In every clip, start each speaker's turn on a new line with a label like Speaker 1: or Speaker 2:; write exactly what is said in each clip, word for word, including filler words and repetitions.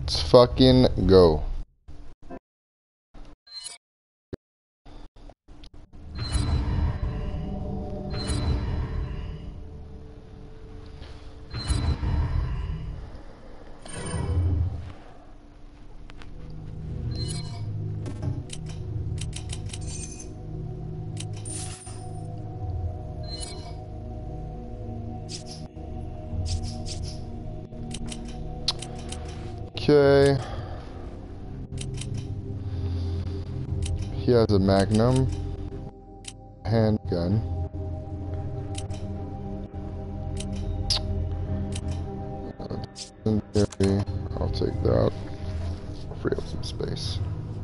Speaker 1: Let's fucking go. Okay. He has a Magnum handgun. I'll take that. Free up some space.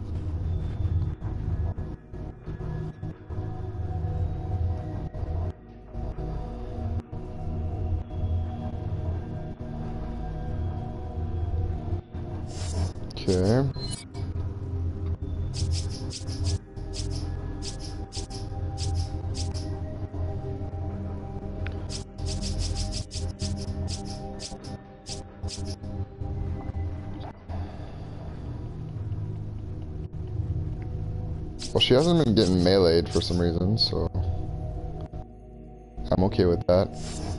Speaker 1: Okay. Well, she hasn't been getting meleeed for some reason, so I'm okay with that.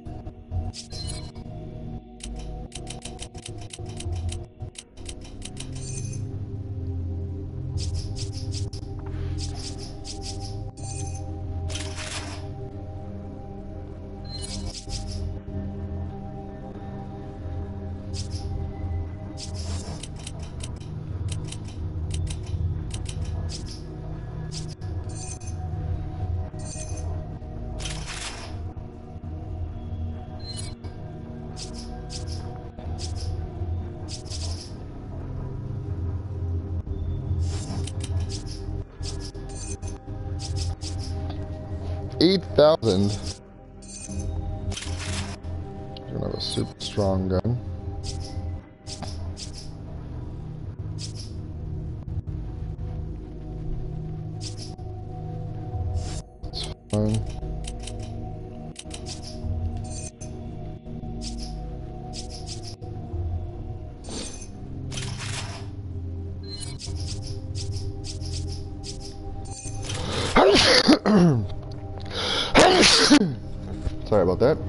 Speaker 1: eight thousand. Gonna have a super strong gun. It's fine. Sorry about that.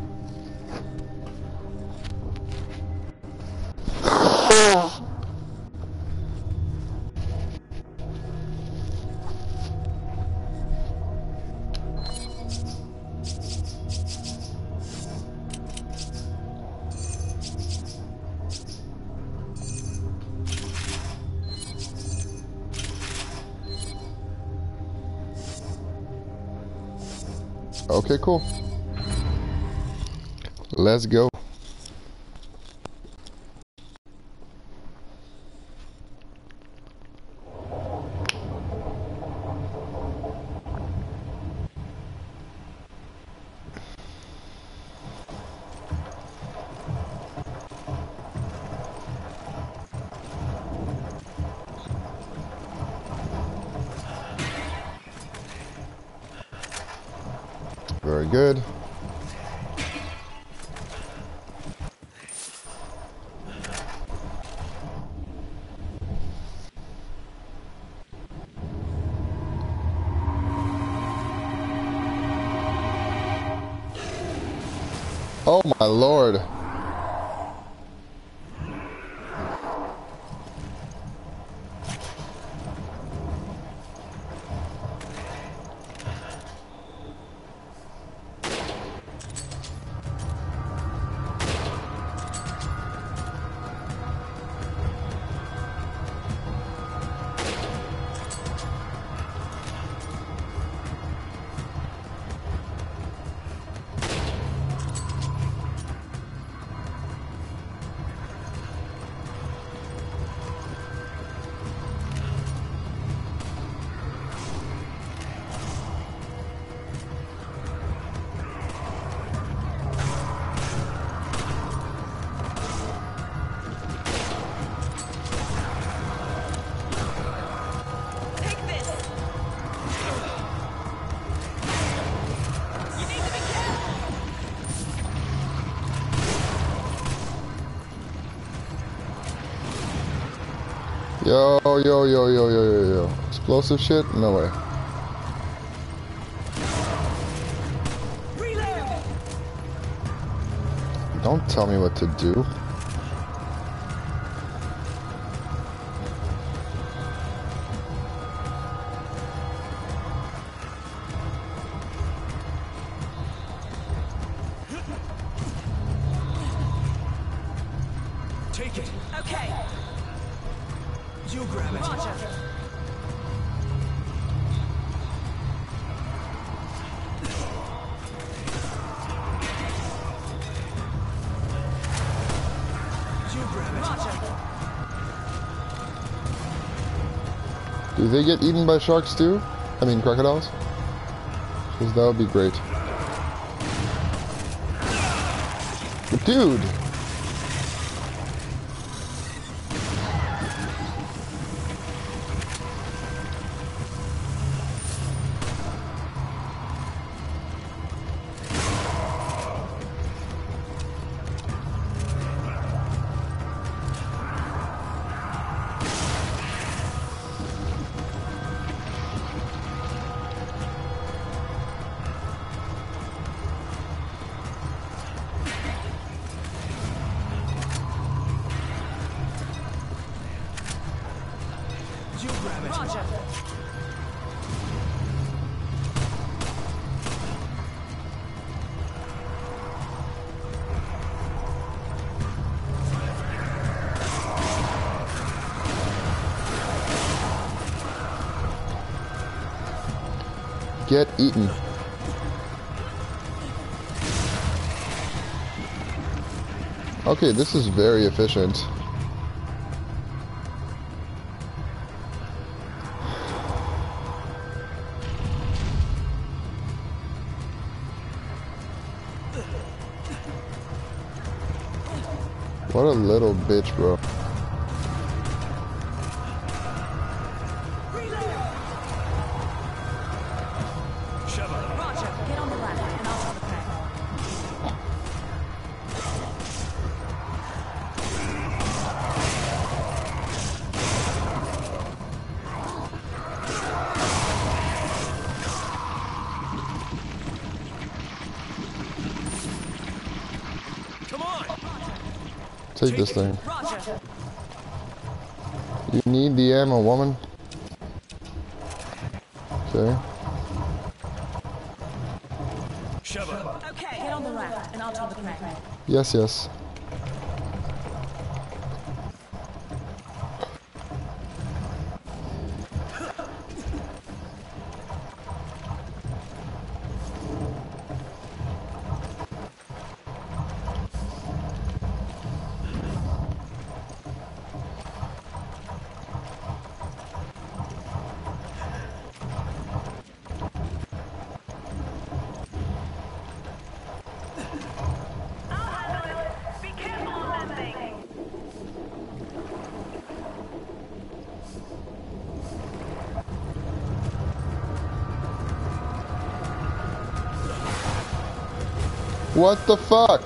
Speaker 1: Okay, cool. Let's go. Very good. Oh my lord. Yo, yo, yo, yo, yo, yo, yo. Explosive shit? No way.
Speaker 2: Reload.
Speaker 1: Don't tell me what to do.
Speaker 2: Take it. Okay. You grab it. Roger. You grab it. Roger.
Speaker 1: Do they get eaten by sharks too? I mean crocodiles? Because that would be great. Dude!
Speaker 2: You grab it. Roger.
Speaker 1: Get eaten. Okay, this is very efficient. What a little bitch, bro.
Speaker 3: Roger, get on the ladder and I'll tell the crack.
Speaker 2: Come on.
Speaker 1: Take this thing.
Speaker 3: Roger.
Speaker 1: You need the ammo, woman. Okay.
Speaker 3: Okay, get on the raft and I'll tell the crack.
Speaker 1: Yes, yes. What the fuck?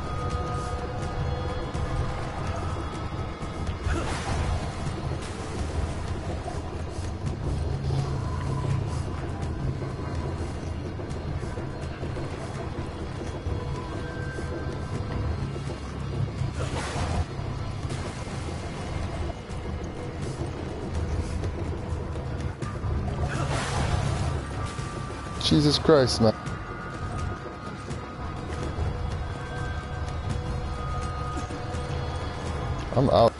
Speaker 1: Jesus Christ, man. I'm out.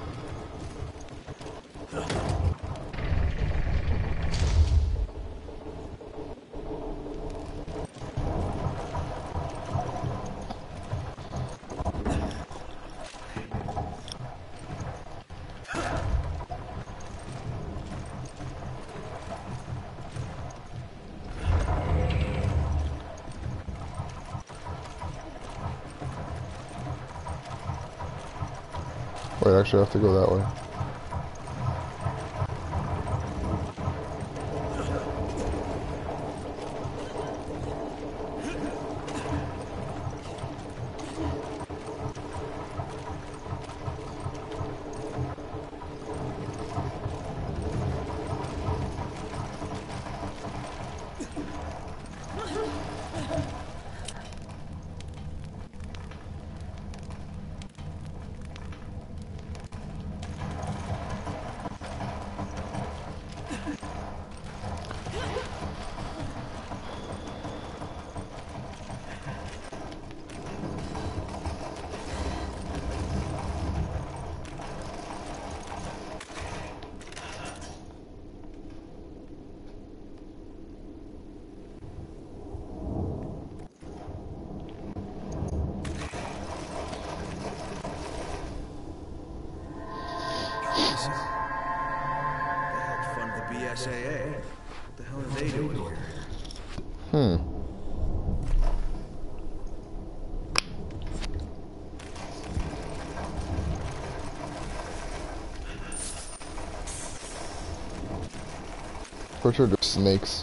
Speaker 1: Wait, actually I have to go that way.
Speaker 2: S A A. What the hell are they doing here?
Speaker 1: Hmm. For sure, there's snakes.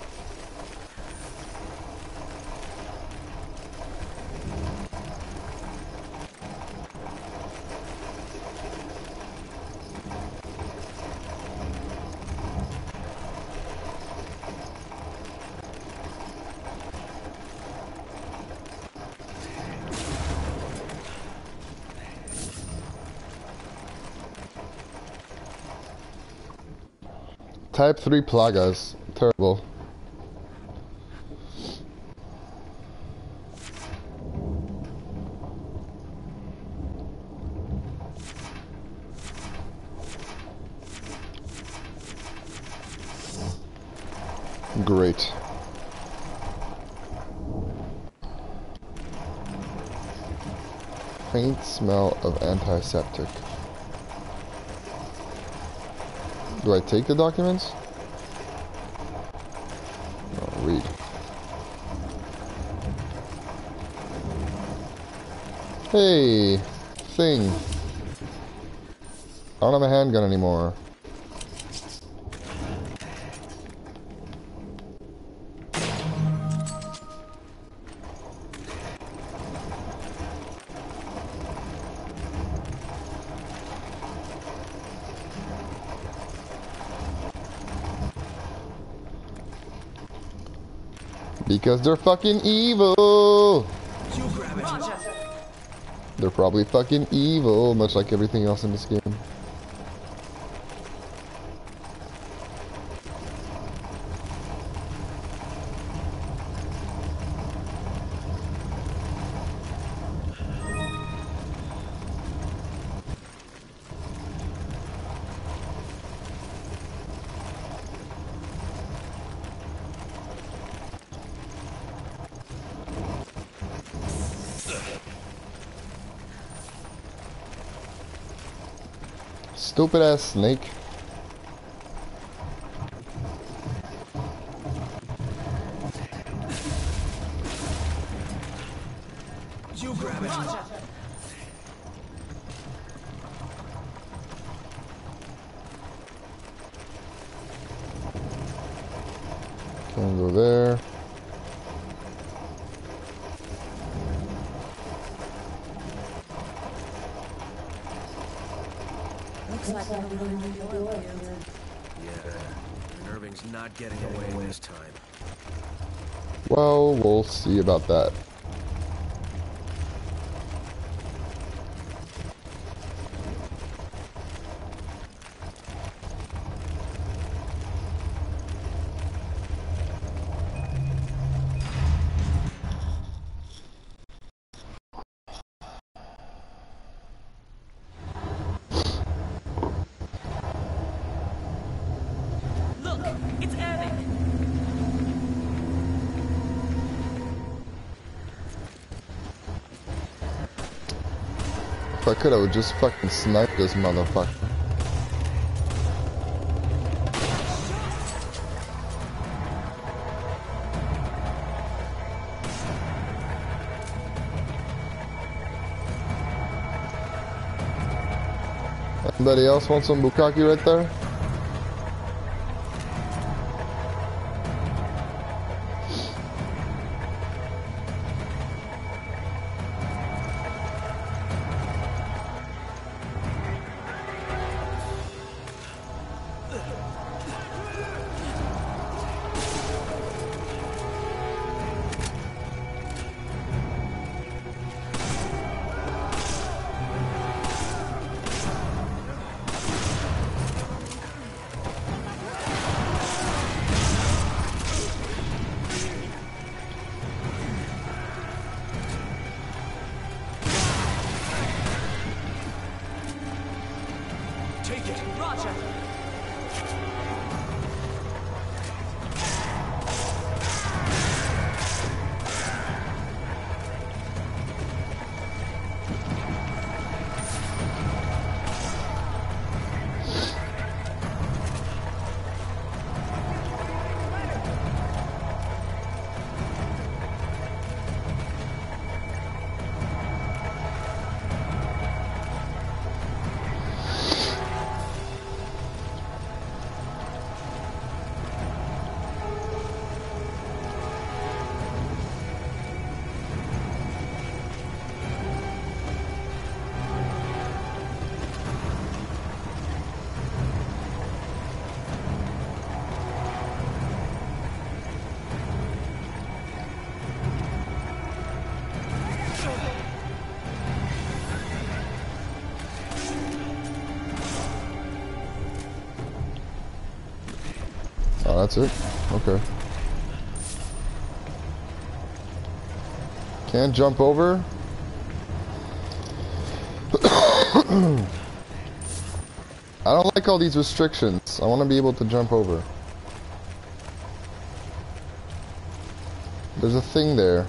Speaker 1: Type three plagas. Terrible. Great. Faint smell of antiseptic. Do I take the documents? No, read. Hey, thing. I don't have a handgun anymore. Because they're fucking evil!
Speaker 2: You grab it.
Speaker 3: Roger.
Speaker 1: They're probably fucking evil, much like everything else in this game. Stupid ass snake.
Speaker 2: You grab it.
Speaker 3: Roger.
Speaker 1: Can't go there.
Speaker 3: Looks like we're going to the oil field.
Speaker 2: Yeah. Irving's not getting away this time.
Speaker 1: Well, we'll see about that.
Speaker 3: Look, it's Irving.
Speaker 1: If I could, I would just fucking snipe this motherfucker. Anybody else want some bukkake right there?
Speaker 2: Take it.
Speaker 3: Roger.
Speaker 1: that's it? Okay. Can't jump over? I don't like all these restrictions. I want to be able to jump over. There's a thing there.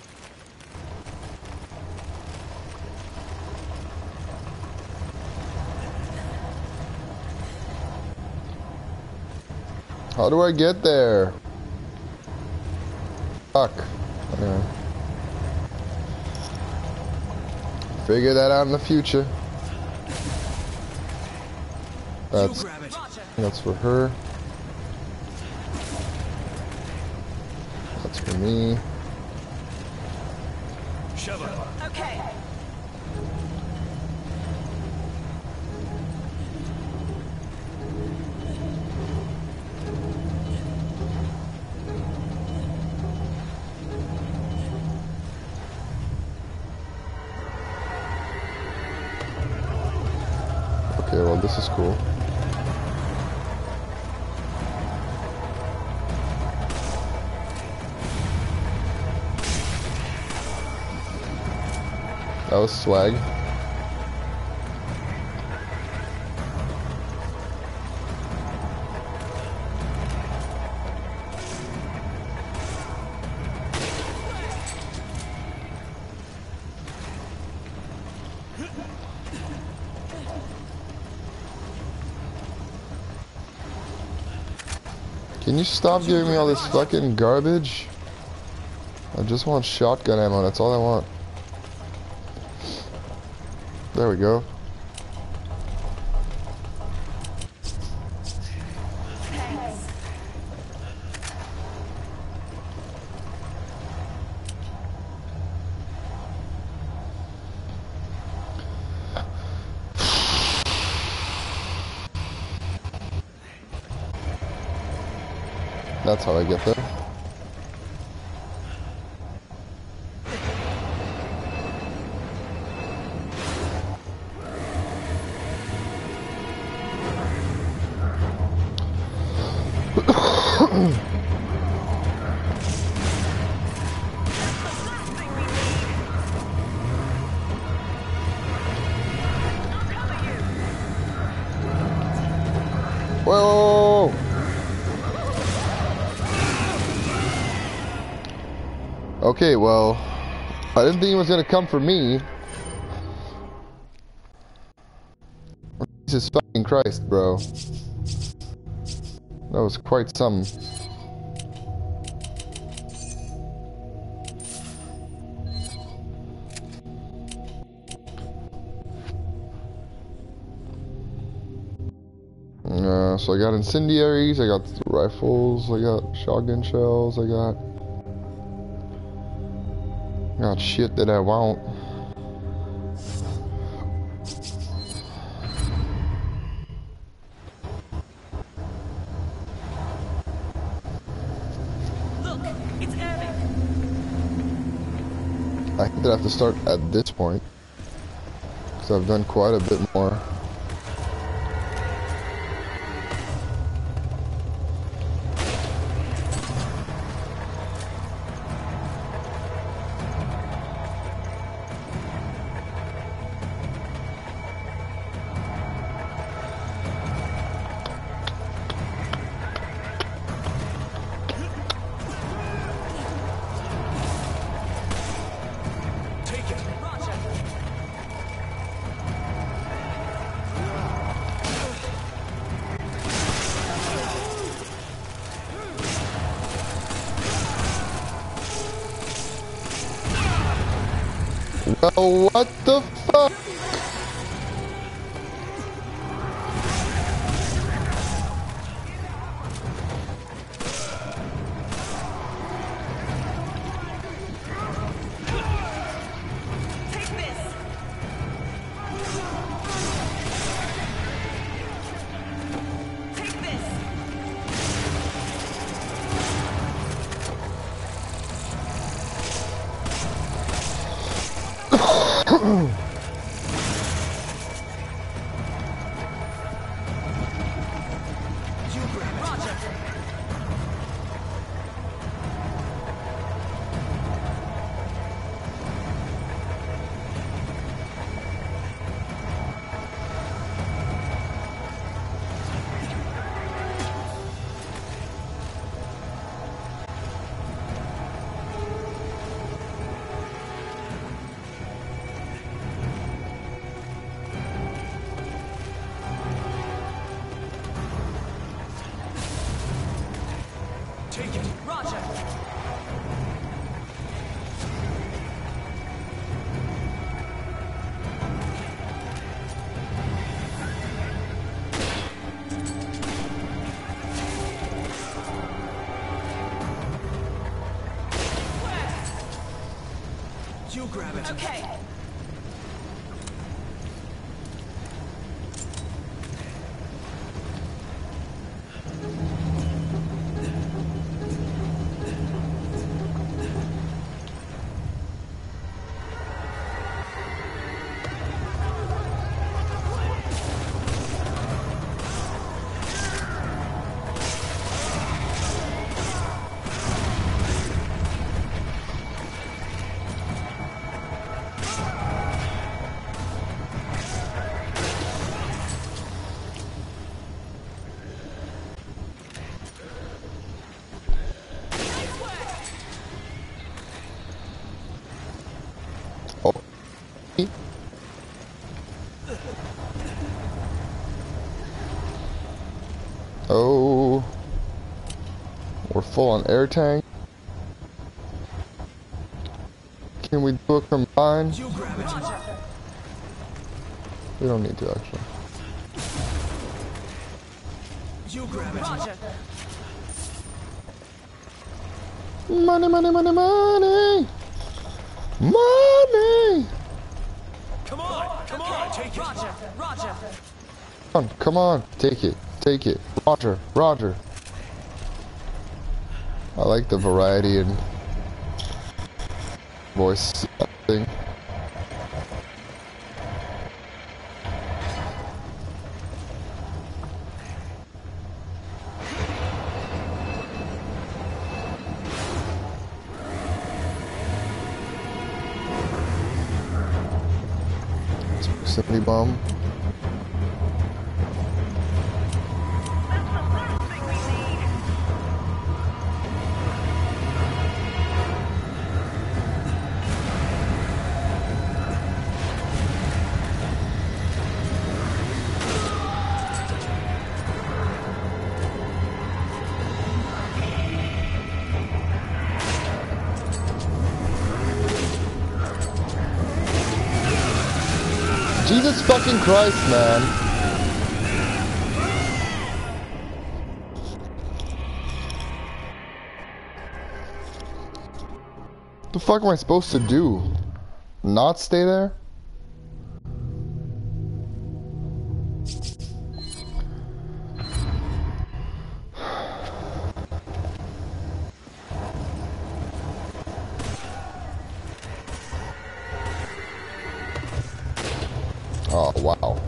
Speaker 1: How do I get there? Fuck. Anyway. Figure that out in the future. That's that's for her. That's for me.
Speaker 2: Shove it.
Speaker 3: Okay.
Speaker 1: Okay, well this is cool. That was swag. Can you stop giving me all this fucking garbage? I just want shotgun ammo, that's all I want. There we go. That's how I get there. Whoa! Okay, well, I didn't think it was gonna come for me. Jesus fucking Christ, bro. That was quite some. Uh, so I got incendiaries, I got rifles, I got shotgun shells, I got... Got shit that I want.
Speaker 3: Look, it's Irving.
Speaker 1: I think that I have to start at this point. Because I've done quite a bit more. Well, what the fuck?
Speaker 3: Take this. Take this.
Speaker 2: Take it.
Speaker 3: Roger.
Speaker 2: You grab it.
Speaker 3: Okay.
Speaker 1: Oh, we're full on air tank. Can we do a combine?
Speaker 2: You grab it.
Speaker 1: We don't need to actually.
Speaker 2: You grab it.
Speaker 3: Roger.
Speaker 1: Money, money, money, money, money.
Speaker 2: Come on, come on, take it.
Speaker 3: Roger. Roger.
Speaker 1: Come on, come on, take it, take it. Roger, Roger. I like the variety in voice thing. Proximity bomb. Jesus fucking Christ, man. What the fuck am I supposed to do? Not stay there? Oh, wow.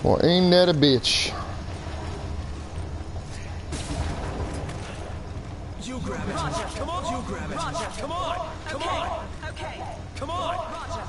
Speaker 1: Well, ain't that a bitch?
Speaker 2: You grab it.
Speaker 3: Roger.
Speaker 2: Come on, you grab it.
Speaker 3: Roger.
Speaker 2: Come on. Come
Speaker 3: Okay.
Speaker 2: on.
Speaker 3: Okay.
Speaker 2: Come on.
Speaker 3: Roger.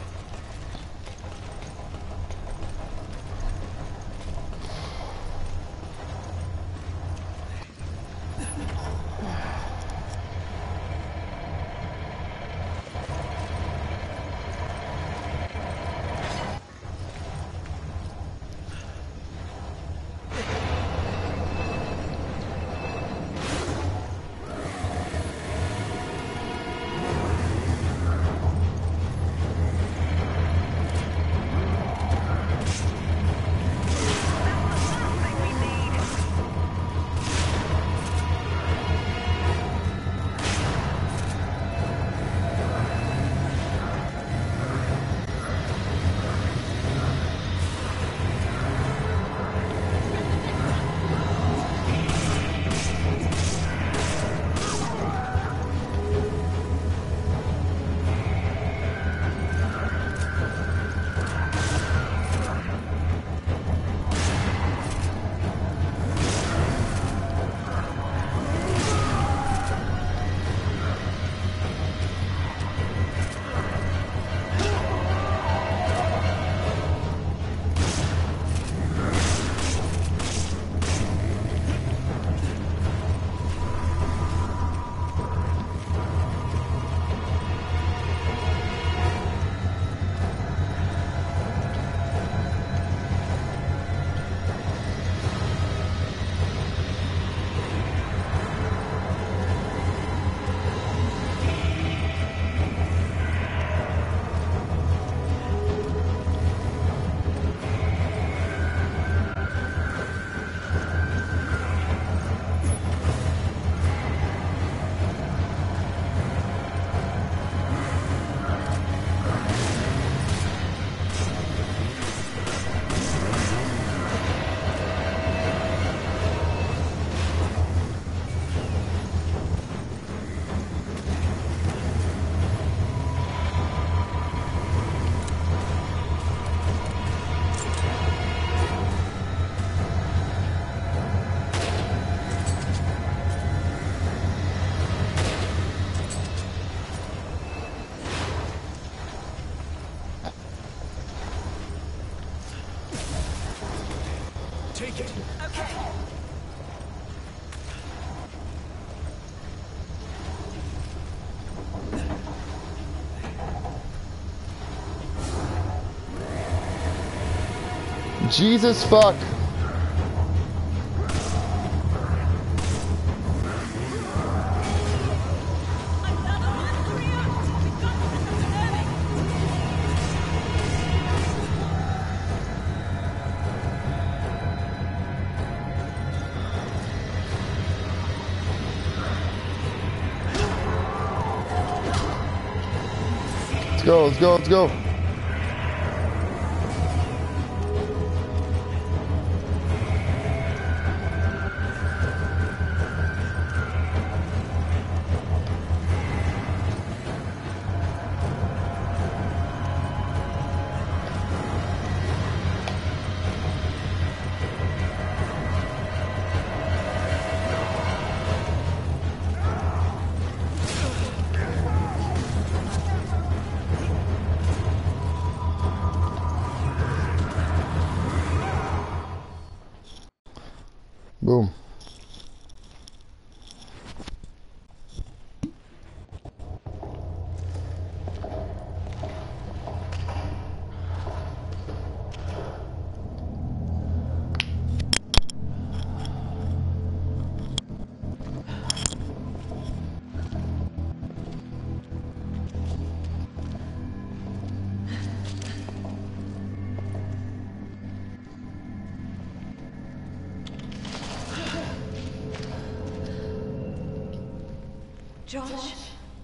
Speaker 2: Take it.
Speaker 3: Okay.
Speaker 1: Jesus fuck. Let's go, let's go, let's go. Boom.
Speaker 3: Josh,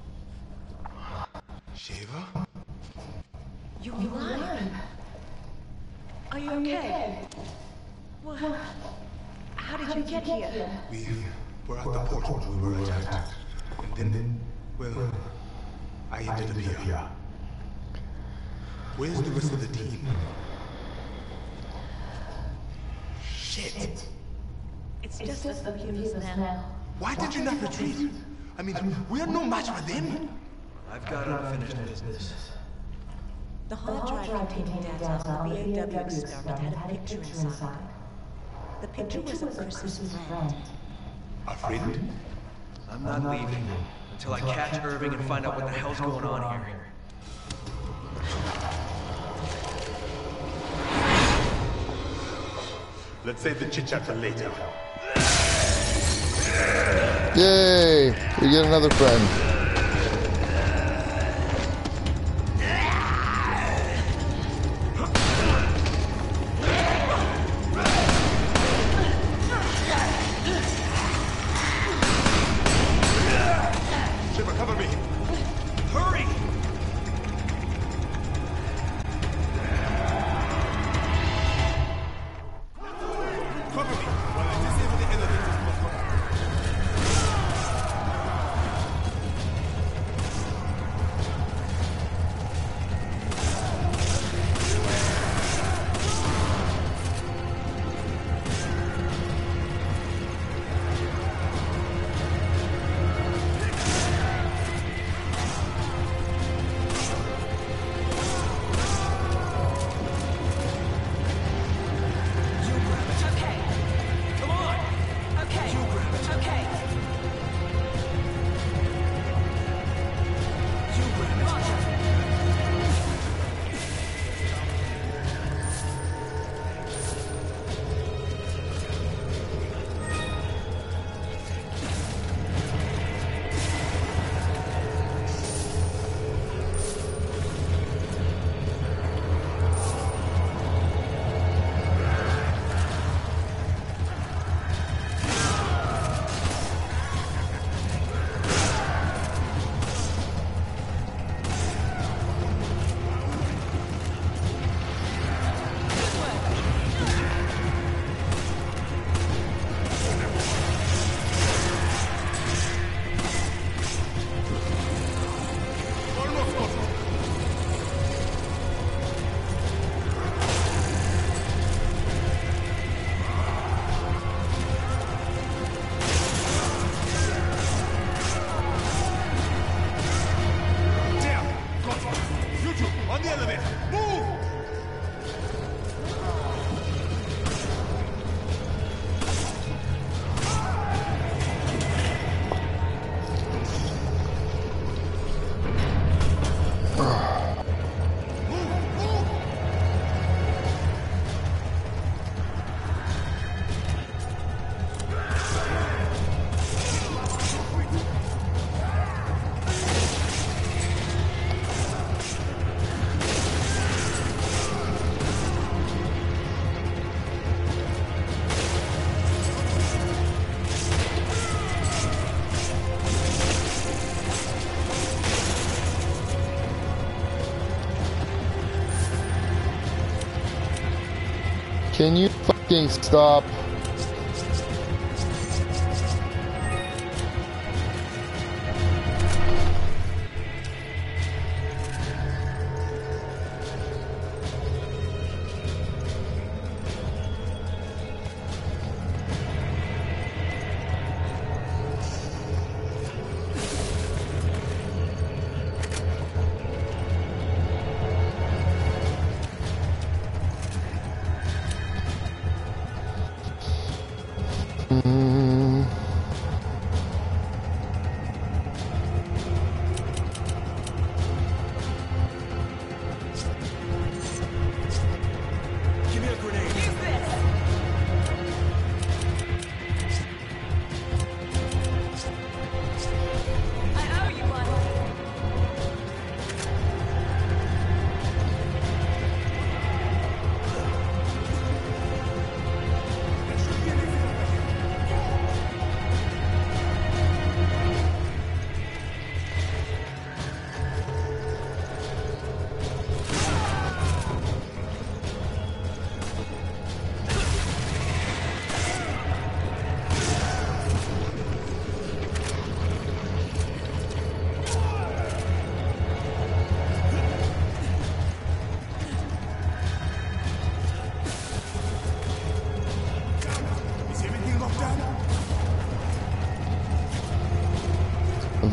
Speaker 2: Shiva?
Speaker 3: you're alive. Are you okay? Well, how did you get here?
Speaker 2: We were at the portal. We were attacked. And then, well, I ended up here. Where's the rest of the team? Shit.
Speaker 3: It's just us computers now.
Speaker 2: Why did you not retreat? I mean, we are no match for them.
Speaker 4: I've got unfinished business.
Speaker 3: The hard drive containing data on the B A W experiment had a picture inside. The picture was of Chris's friend.
Speaker 2: A friend?
Speaker 4: I'm not leaving until I catch Irving and find out what the hell's going on here.
Speaker 2: Let's save the chit-chat for later.
Speaker 1: Yay! We get another friend.
Speaker 2: Shiver, cover me.
Speaker 4: Hurry!
Speaker 2: Cover me while I disable the elevators.
Speaker 1: Can you fucking stop?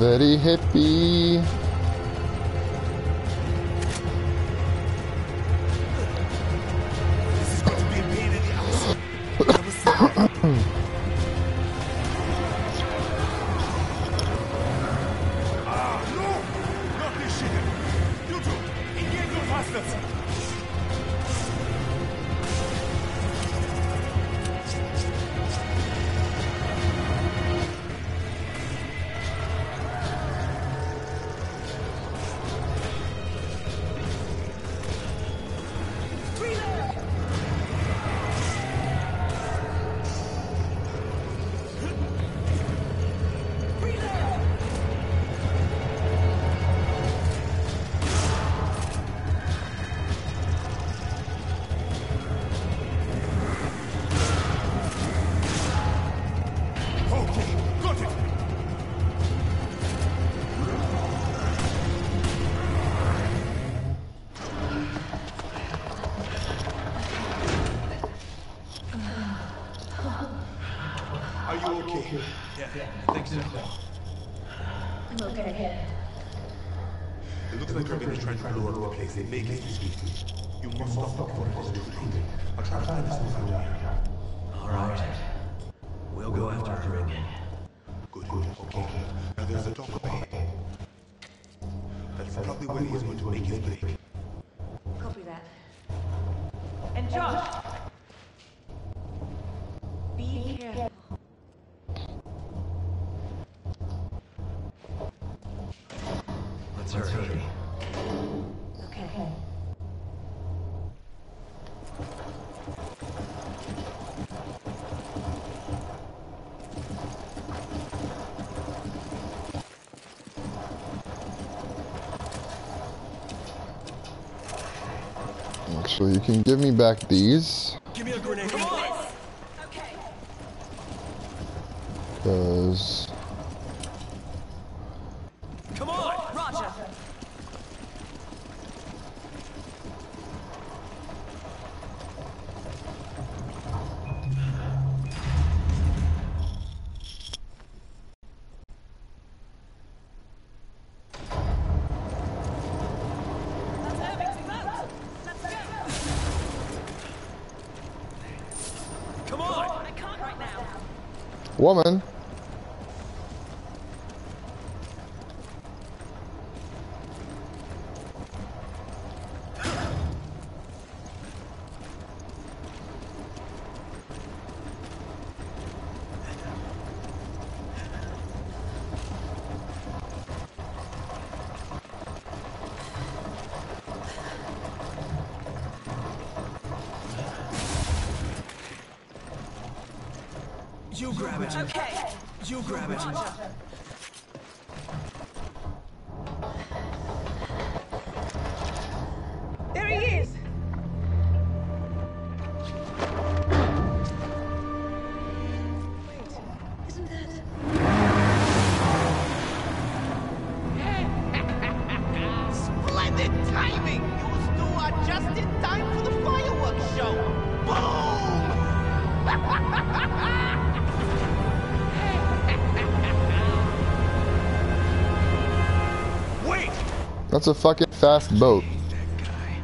Speaker 1: Very hippie.
Speaker 2: This is going to be a pain in the ass. Never seen that. Ah, no! Not this shit. You two, engage those bastards. Are you okay?
Speaker 4: Yeah, I think so.
Speaker 5: I'm okay.
Speaker 2: It looks like Irving is trying to blow up the place. They make it speak. You must stop before it is too late. I'll try to find this move out here.
Speaker 4: All right. We'll go after Irving.
Speaker 2: Good, good, okay. Now there's a dock up ahead. That's probably where he's going to make his break.
Speaker 3: Copy that. And Josh! Be careful.
Speaker 4: Let's hurry.
Speaker 3: Okay.
Speaker 1: Actually, you can give me back these.
Speaker 4: Give me a grenade. Come on!
Speaker 1: Because...
Speaker 4: Come on!
Speaker 3: Roger.
Speaker 4: Come on!
Speaker 3: I can't right now.
Speaker 1: Woman!
Speaker 4: You grab it.
Speaker 3: Okay.
Speaker 4: You grab it.
Speaker 3: There he is. Wait, isn't that...
Speaker 6: Splendid timing! You two are just in time for the fireworks show! Boom!
Speaker 2: Wait!
Speaker 1: That's a fucking fast boat.
Speaker 4: That guy.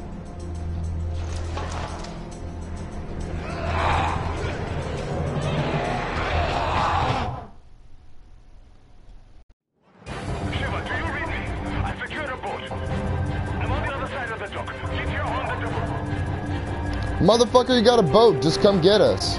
Speaker 2: Shiva, do you read me? I secured a boat. I'm on the other side of the dock. Keep your on the double.
Speaker 1: Motherfucker, you got a boat. Just come get us.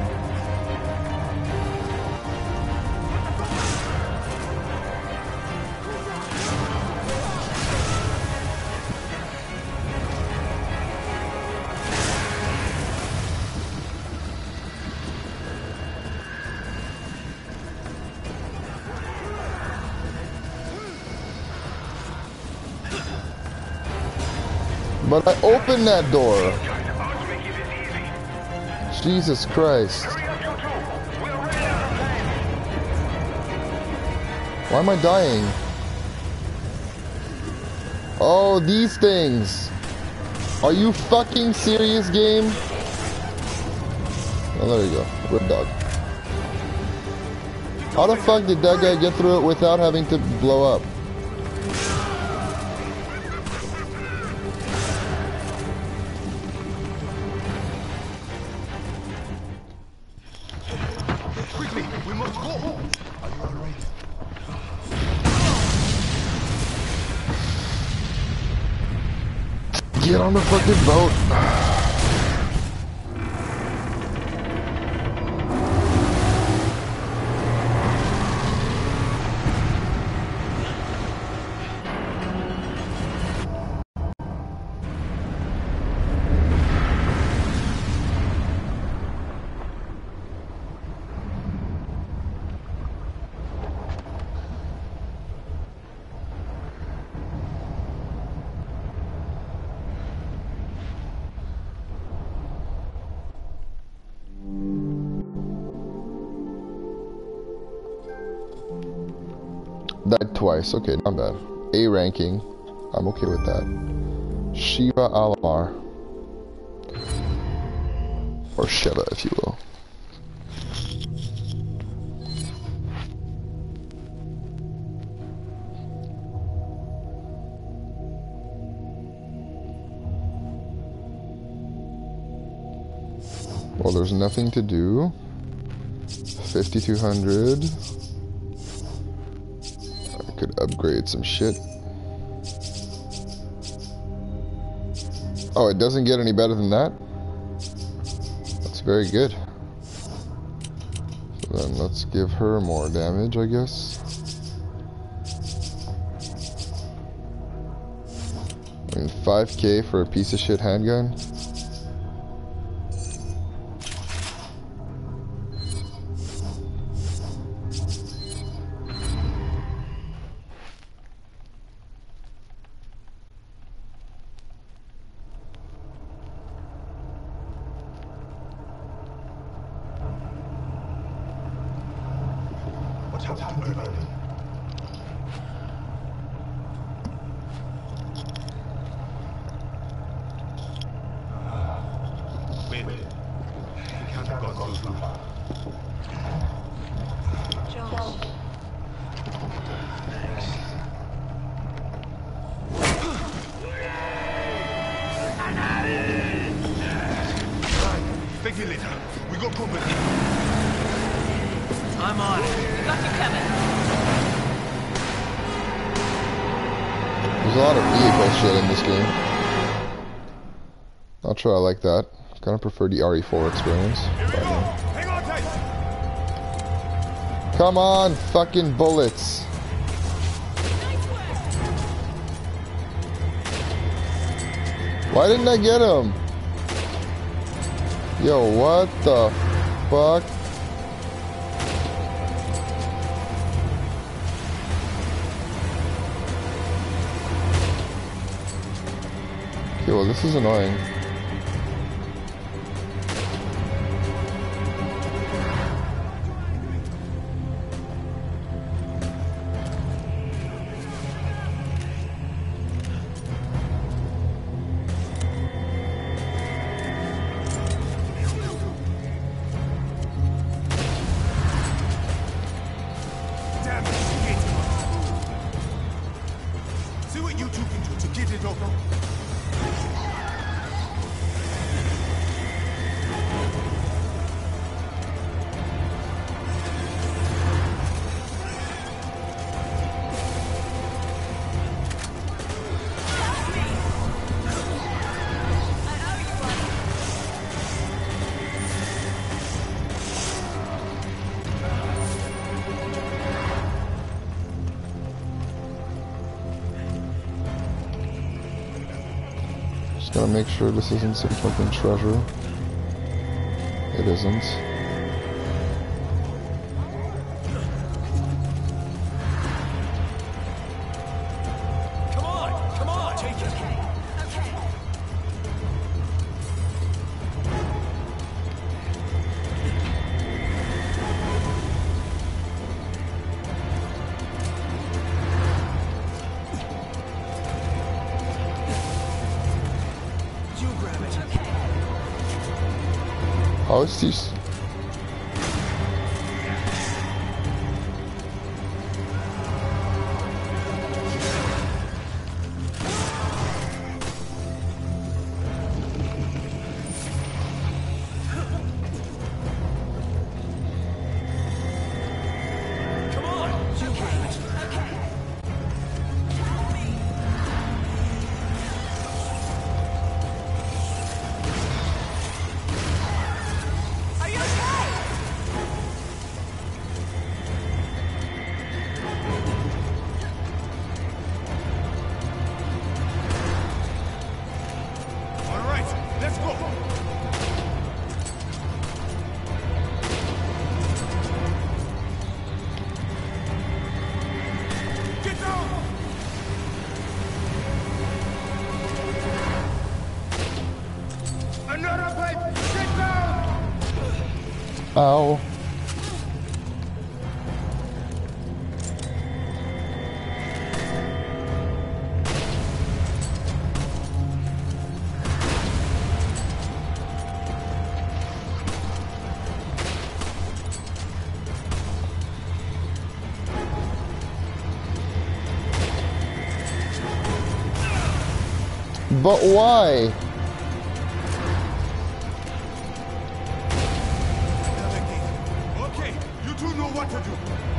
Speaker 1: But I opened that door.
Speaker 2: I'll make it this easy.
Speaker 1: Jesus Christ.
Speaker 2: Hurry up, you two. We're running out of time.
Speaker 1: Why am I dying? Oh, these things. Are you fucking serious, game? Oh, there you go. Red dog. How the fuck did that guy get through it without having to blow up?
Speaker 2: Quickly, we must go. Are you alright?
Speaker 1: Get on the fucking boat. Died twice. Okay, not bad. A ranking. I'm okay with that. Shiva Alamar. Or Sheva, if you will. Well, there's nothing to do. fifty-two hundred. Could upgrade some shit. Oh, it doesn't get any better than that? That's very good. So then let's give her more damage, I guess. I mean, five K for a piece of shit handgun?
Speaker 2: What happened to Irving? Wait, wait. He can't have gone too far.
Speaker 3: Josh.
Speaker 2: Thank you later. We got company.
Speaker 4: I'm on it.
Speaker 5: Got you, Kevin.
Speaker 1: There's a lot of vehicle shit in this game. Not sure I like that. Kinda prefer the R E four experience.
Speaker 2: Here we go. Hang on tight.
Speaker 1: Come on, fucking bullets. Why didn't I get him? Yo, what the fuck? Okay, well, this is annoying.
Speaker 2: Damn it, she hates us. See what you two can do to get it over.
Speaker 1: Just gotta make sure this isn't some fucking treasure. It isn't.
Speaker 4: Come on, come on, take it. You grab it.
Speaker 1: How is this? Ow. But why?
Speaker 2: Okay, you two know what to do.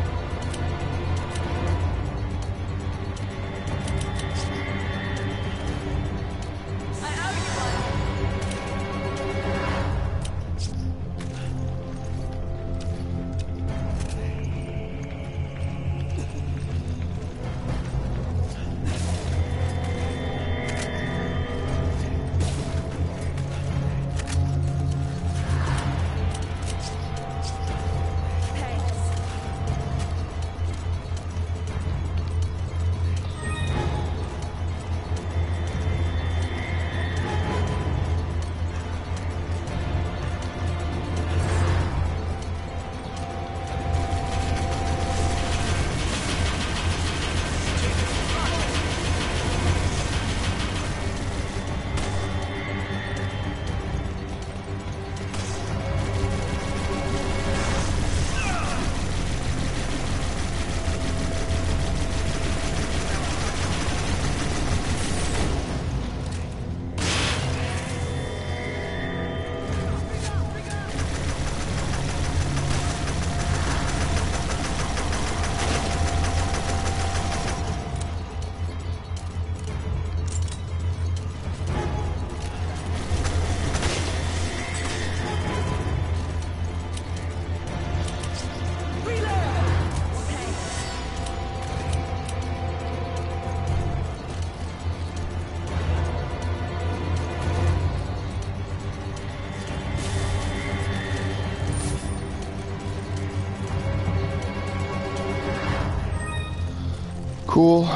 Speaker 1: Cool.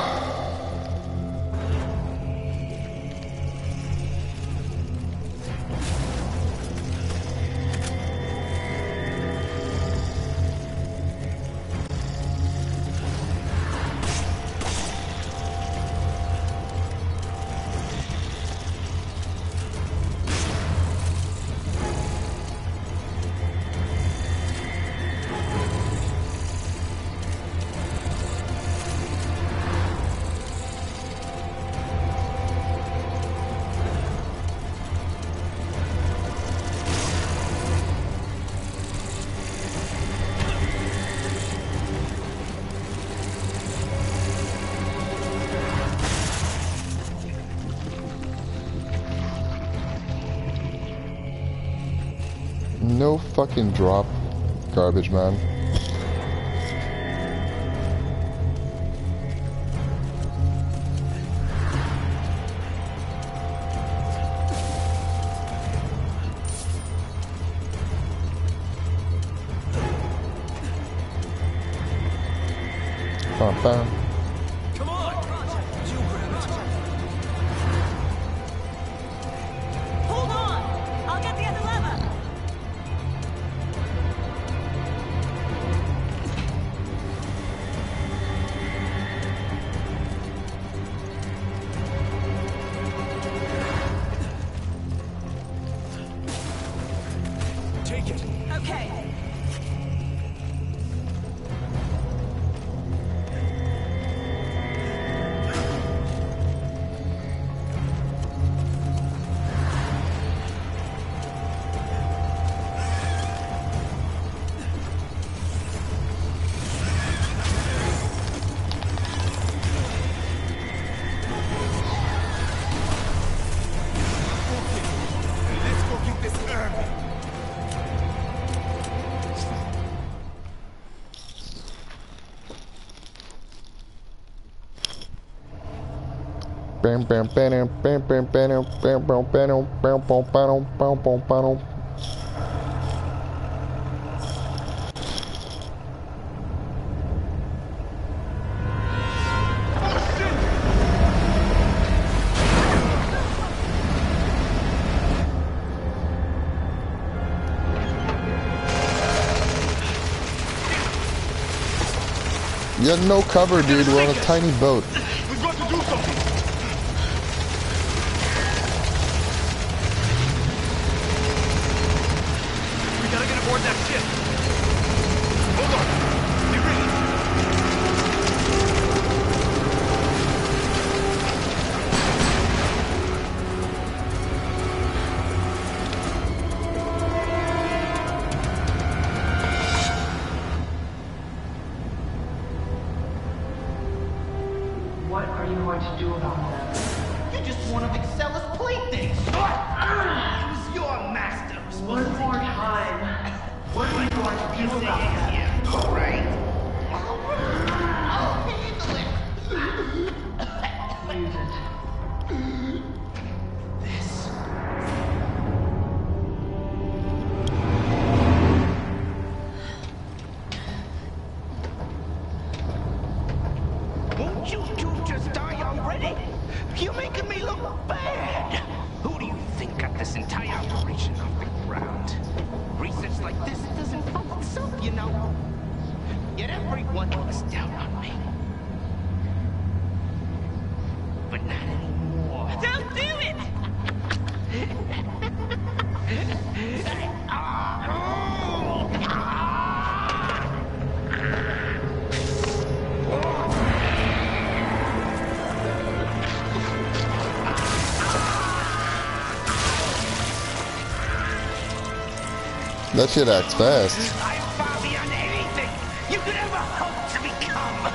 Speaker 1: No fucking drop, garbage man. Bam, bam.
Speaker 4: Come on! You grab it.
Speaker 3: Hold on! I'll get the other lever!
Speaker 4: Take it.
Speaker 3: Okay.
Speaker 2: Let's go get this herb.
Speaker 1: Bam, bam, bam, bam, bam, bam, bam, bam, bam, bam, bam, bam, bam, bam, bam. You got no cover, dude. We're on a tiny boat.
Speaker 2: We've got to do something.
Speaker 4: We gotta get aboard that ship.
Speaker 2: Hold on. Be ready.
Speaker 7: What are you going to do about that?
Speaker 6: You're just one of Excella's playthings. It was your master who was supposed
Speaker 7: One
Speaker 6: to
Speaker 7: more time. What are you going to do about that?
Speaker 6: Yeah, all right. I'll handle it.
Speaker 7: Use it.
Speaker 6: This. Won't you two just die already? You're making me look bad. Who do you think got this entire operation off the ground? Research like this doesn't focus up, you know. Yet everyone looks down on me. But not anymore. Don't do it!
Speaker 1: That shit acts fast.
Speaker 6: I'm far beyond anything you could ever hope to become.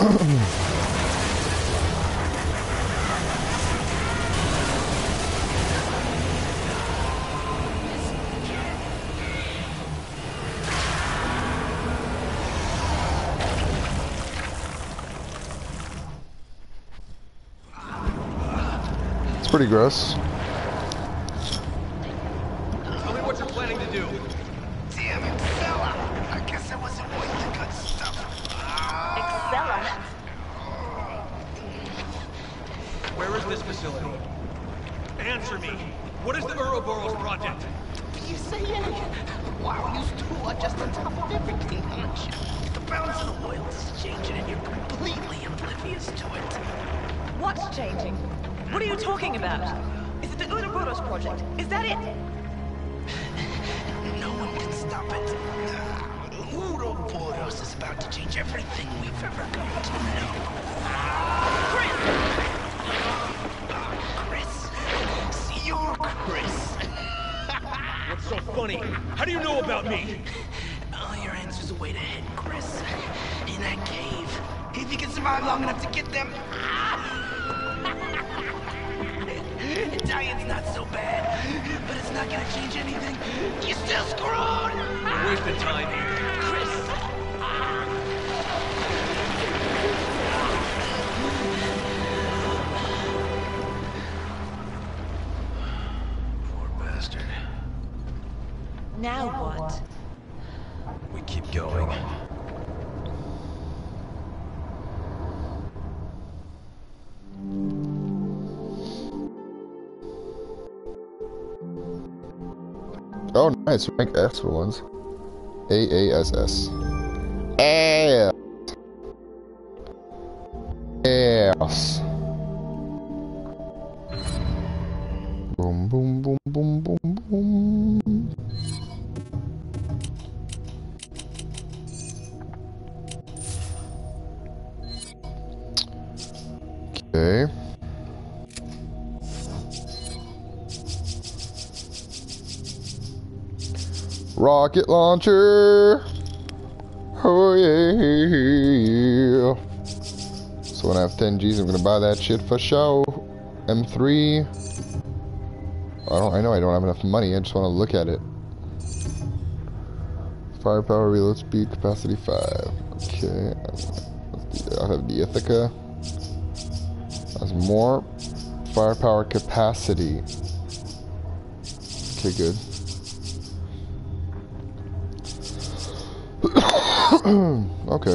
Speaker 1: It's pretty gross.
Speaker 4: Tell me what you're planning to do.
Speaker 6: Damn it, fella. I guess I wasn't worth the good stuff.
Speaker 5: Excella.
Speaker 4: Where is this facility? Answer me. What is the Ouroboros project?
Speaker 6: You say, yeah. Wow, you two are just on top of everything, aren't you? The balance of the oil is changing and you're completely oblivious to it.
Speaker 3: What's changing? What are you talking about? Is it the Ouroboros project? Is that it?
Speaker 6: No one can stop it. Ouroboros is about to change everything we've ever come to know.
Speaker 3: Chris!
Speaker 6: Chris? See, you're Chris.
Speaker 4: What's so funny? How do you know about me?
Speaker 6: All your answers are way ahead, Chris. In that cave. If you can survive long enough to get them. Italian's not so bad, but it's not gonna change anything. You're still screwed!
Speaker 4: Wasting time here.
Speaker 6: Chris!
Speaker 4: Poor bastard.
Speaker 3: Now what?
Speaker 4: We keep going.
Speaker 1: Oh, nice. Rank S for once. A A S S. Ass. Ass. Boom, boom, boom, boom, boom, boom. Okay. Rocket launcher. Oh yeah. So when I have ten G's, I'm gonna buy that shit for show. M three. I don't. I know I don't have enough money. I just want to look at it. Firepower, reload speed, capacity five. Okay. I'll have the Ithaca. That's more firepower capacity. Okay, good. Okay.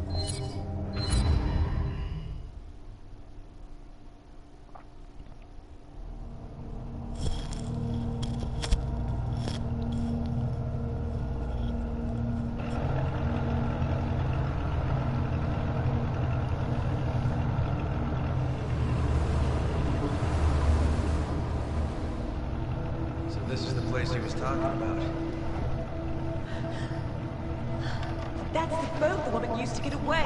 Speaker 4: So this is the place he was talking about.
Speaker 3: That's the boat the woman used to get away.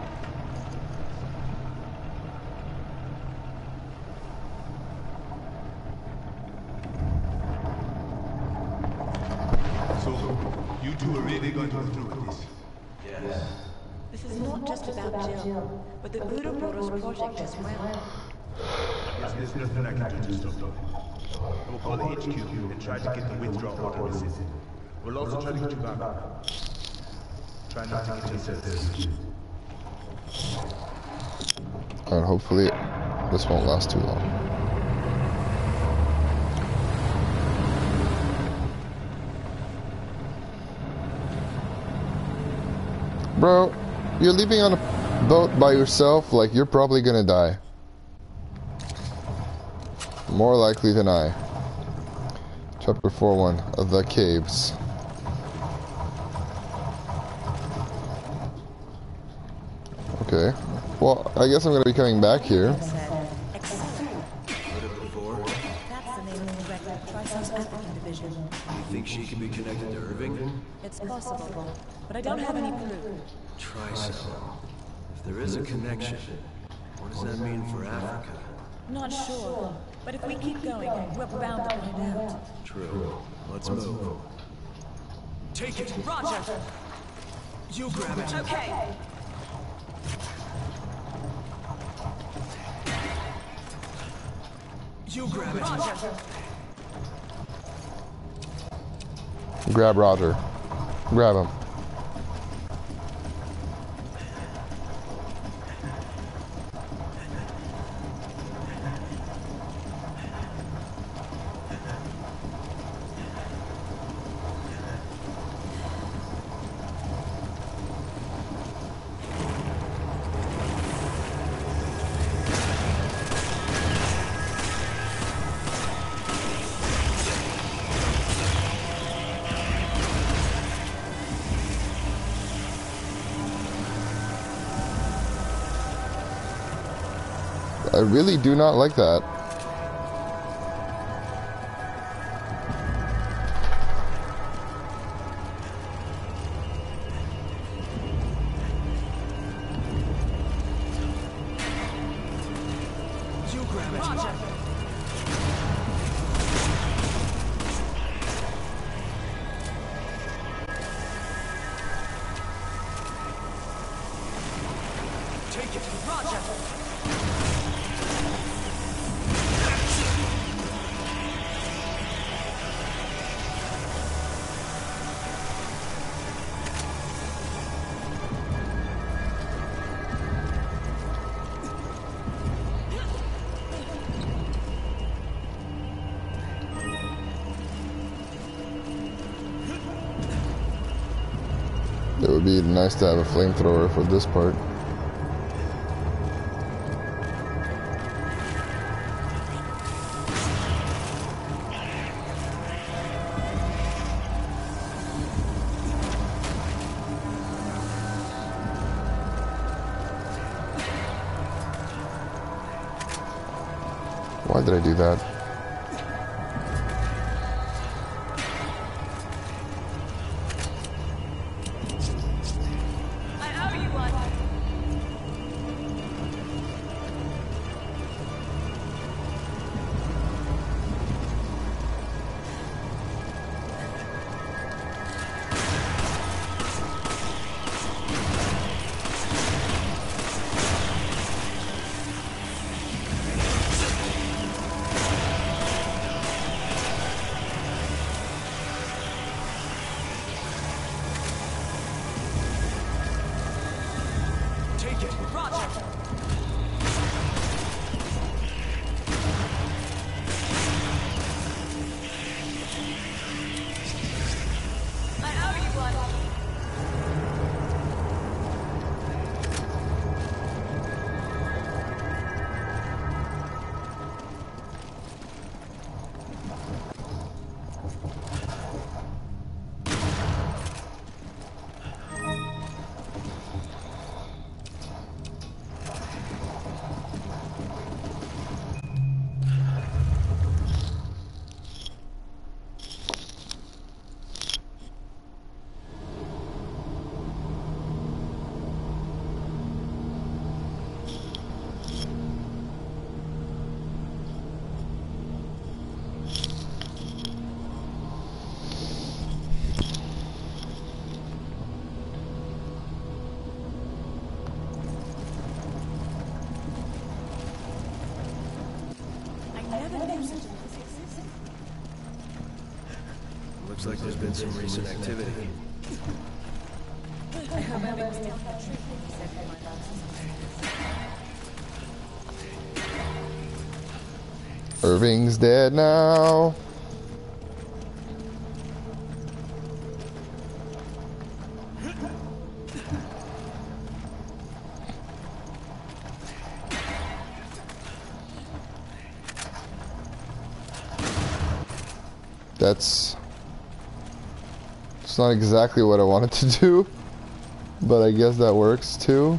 Speaker 2: So, you two are really going to go through with this?
Speaker 4: Yes.
Speaker 3: This is not just about Jill, but the Ouroboros project as well.
Speaker 2: Yes, there's nothing I can do to stop them. I will call the H Q and try to get the withdrawal order listed. We'll also try to get you back. Try not to get yourself there.
Speaker 1: And hopefully this won't last too long. Bro, you're leaving on a boat by yourself, like you're probably gonna die. More likely than I. Chapter four one of the caves. Okay. Well, I guess I'm gonna be coming back here.
Speaker 3: That's the name of the director of Triceps African Division.
Speaker 4: You think she can be connected to Irving?
Speaker 3: It's possible, but I don't have any proof.
Speaker 4: Tricep. If there is a connection, what does that mean for Africa?
Speaker 3: Not sure, but if we keep going, we're bound to find out.
Speaker 4: True. Let's move. Take it.
Speaker 3: Roger.
Speaker 4: You grab it.
Speaker 3: Okay.
Speaker 4: You grab it.
Speaker 1: Grab Roger. Grab him. I really do not like that.
Speaker 4: You grab it. Take it. Roger.
Speaker 1: It would be nice to have a flamethrower for this part. Why did I do that?
Speaker 4: Looks like there's been some recent activity.
Speaker 1: Irving's dead now. That's... It's not exactly what I wanted to do, but I guess that works too.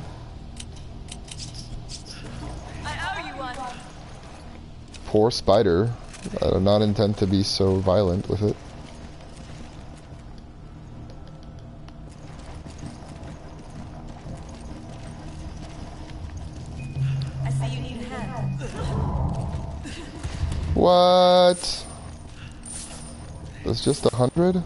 Speaker 1: Poor spider. I do not intend to be so violent with it.
Speaker 3: I see you need a hand.
Speaker 1: What? That's just a hundred?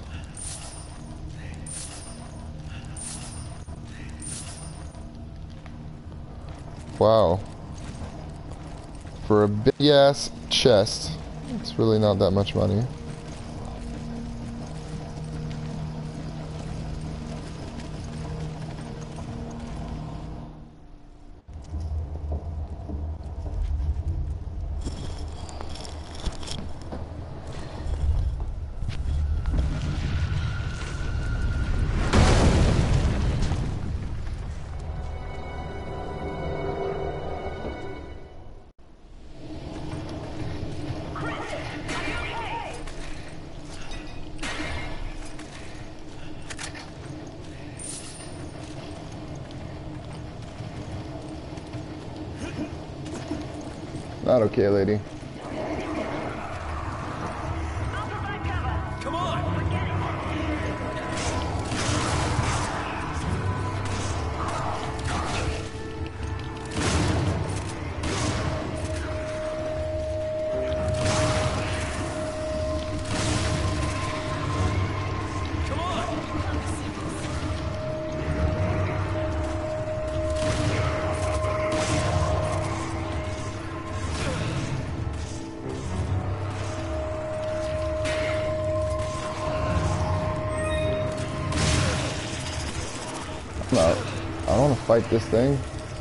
Speaker 1: Wow. for a big ass chest. It's really not that much money. Not okay, lady.
Speaker 4: Come on! Come on!
Speaker 1: No, I don't want to fight this thing.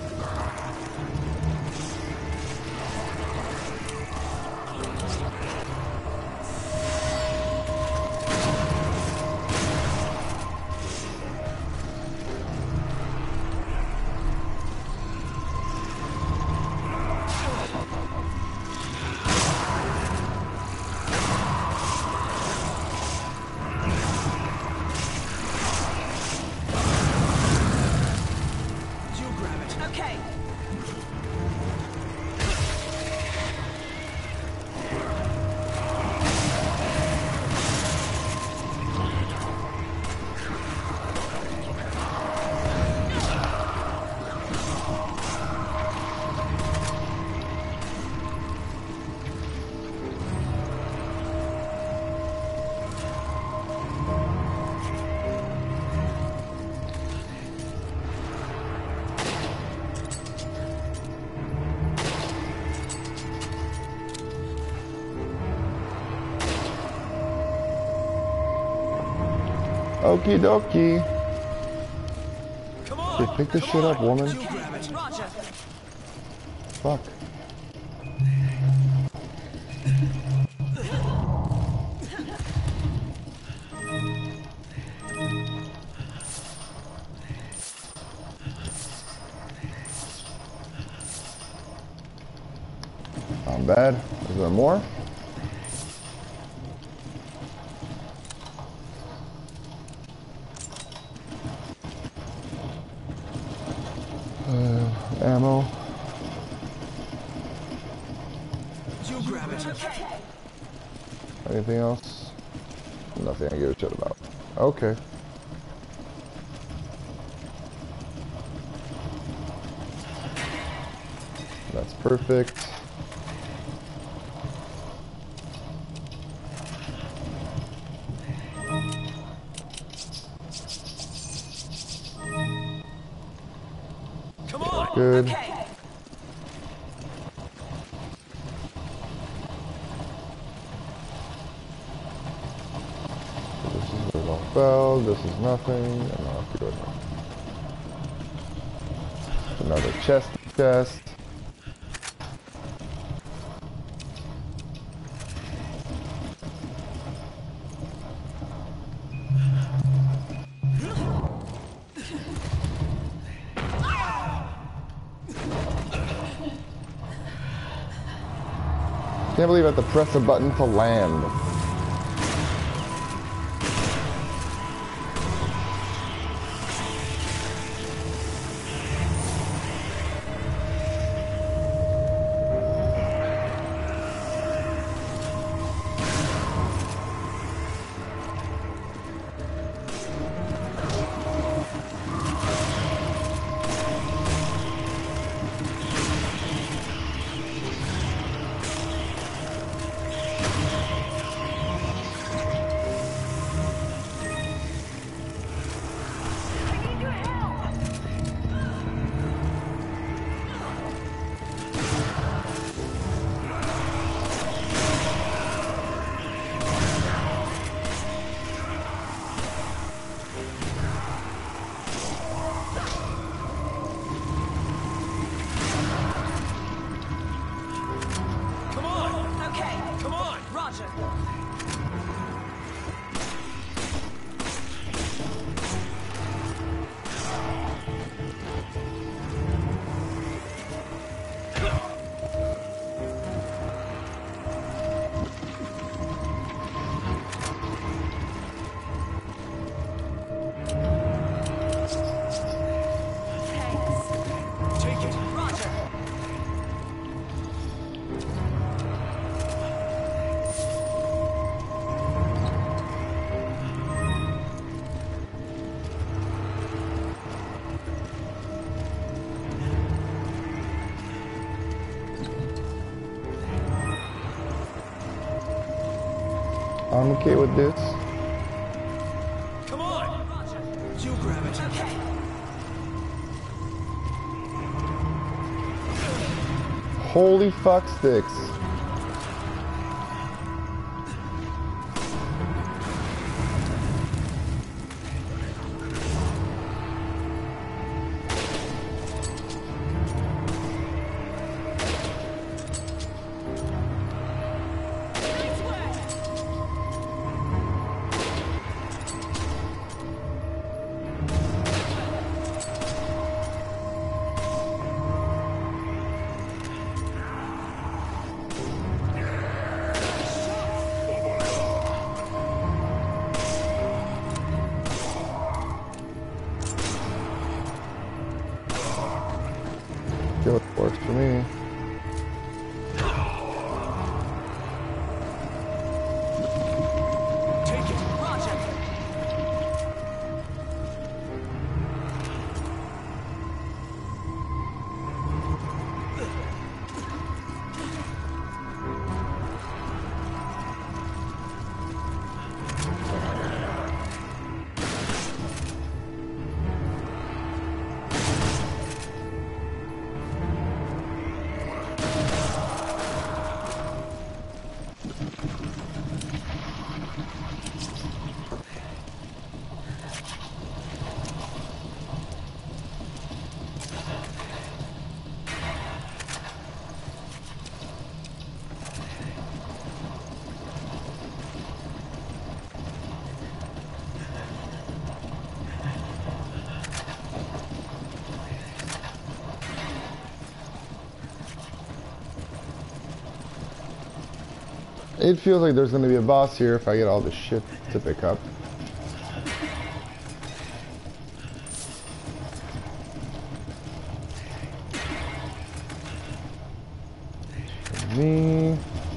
Speaker 1: Okie dokie.
Speaker 4: Come on!
Speaker 1: Okay, pick this shit up, woman.
Speaker 4: You grab it. Roger.
Speaker 1: Fuck. Not bad. Is there more? Uh, ammo.
Speaker 4: You grab it.
Speaker 1: Anything else? Nothing I give a shit about. Okay. That's perfect.
Speaker 4: Come on!
Speaker 1: Good.
Speaker 4: Okay.
Speaker 1: This is where it all fell. This is nothing. And off you go. Another chest. Chest. Can't believe I have to press a button to land. I'm okay with this.
Speaker 4: Come on! You grab it.
Speaker 1: Holy fuck sticks. It works for me.
Speaker 4: Take it, Roger.
Speaker 1: It feels like there's gonna be a boss here if I get all this shit to pick up. For me.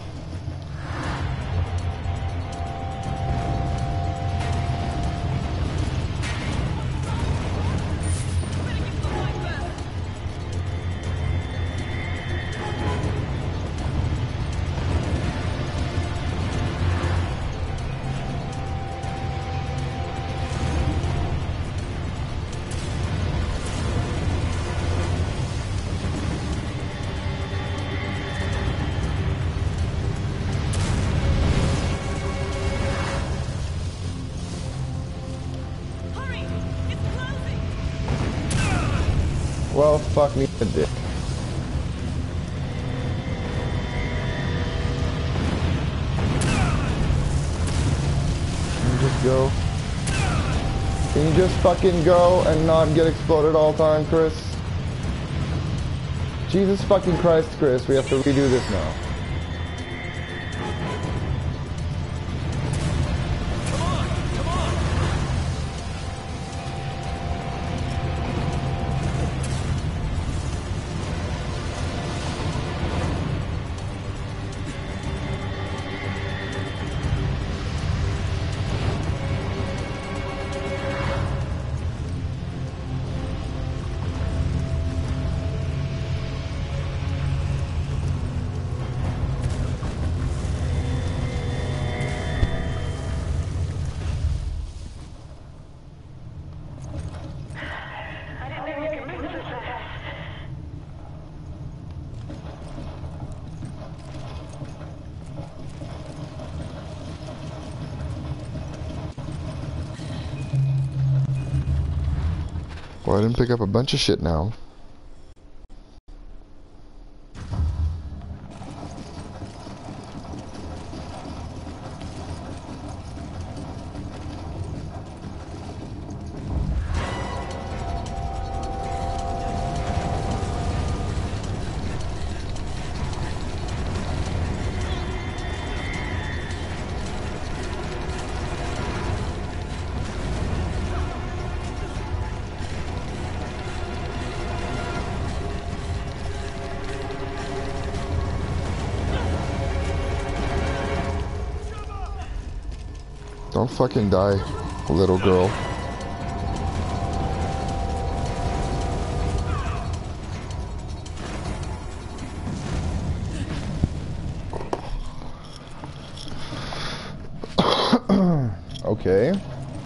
Speaker 1: Well, fuck me a dick. Can you just go? Can you just fucking go and not get exploded all the time, Chris? Jesus fucking Christ, Chris, we have to redo this now. Well, I didn't pick up a bunch of shit now. Don't fucking die, little girl. Okay.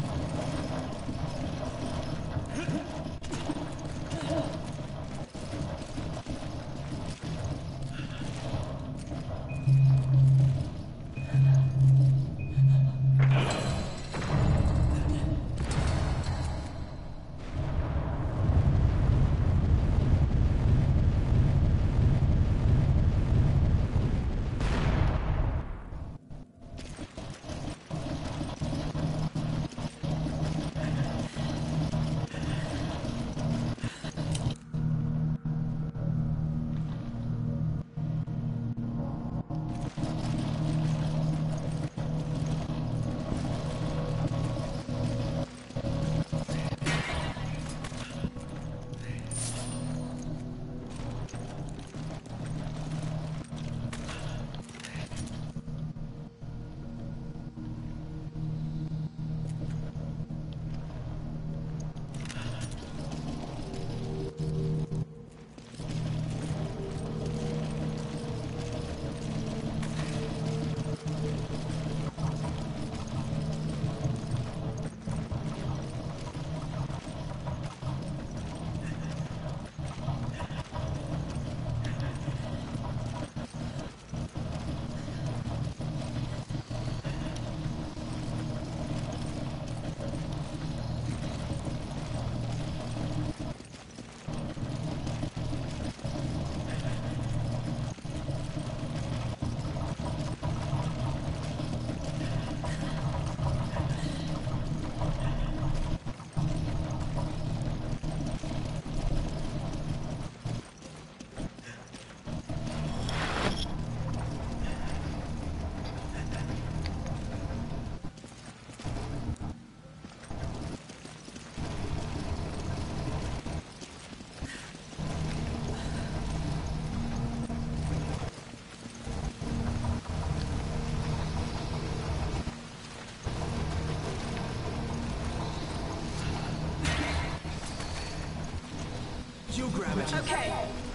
Speaker 4: You grab it.
Speaker 3: Okay.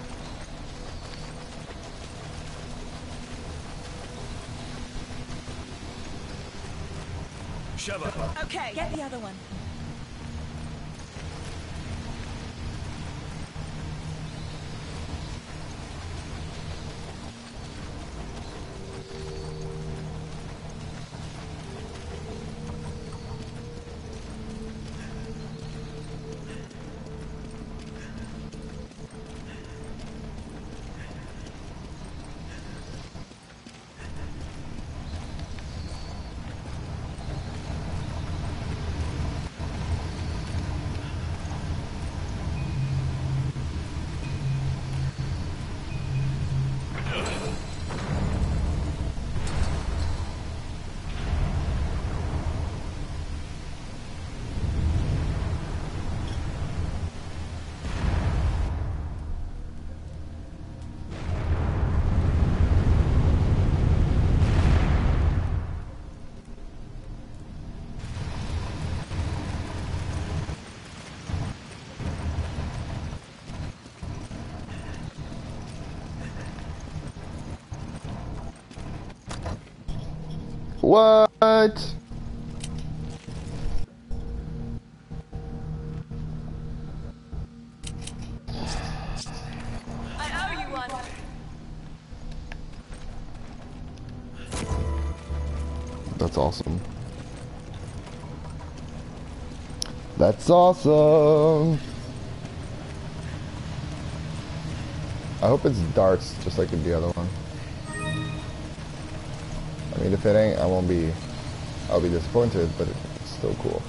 Speaker 4: Shove it.
Speaker 3: Okay. Get the other one.
Speaker 1: What?
Speaker 3: I owe you one.
Speaker 1: That's awesome. That's awesome. I hope it's darts, just like the other one. I mean, if it ain't, I won't be, I'll be disappointed, but it's still cool.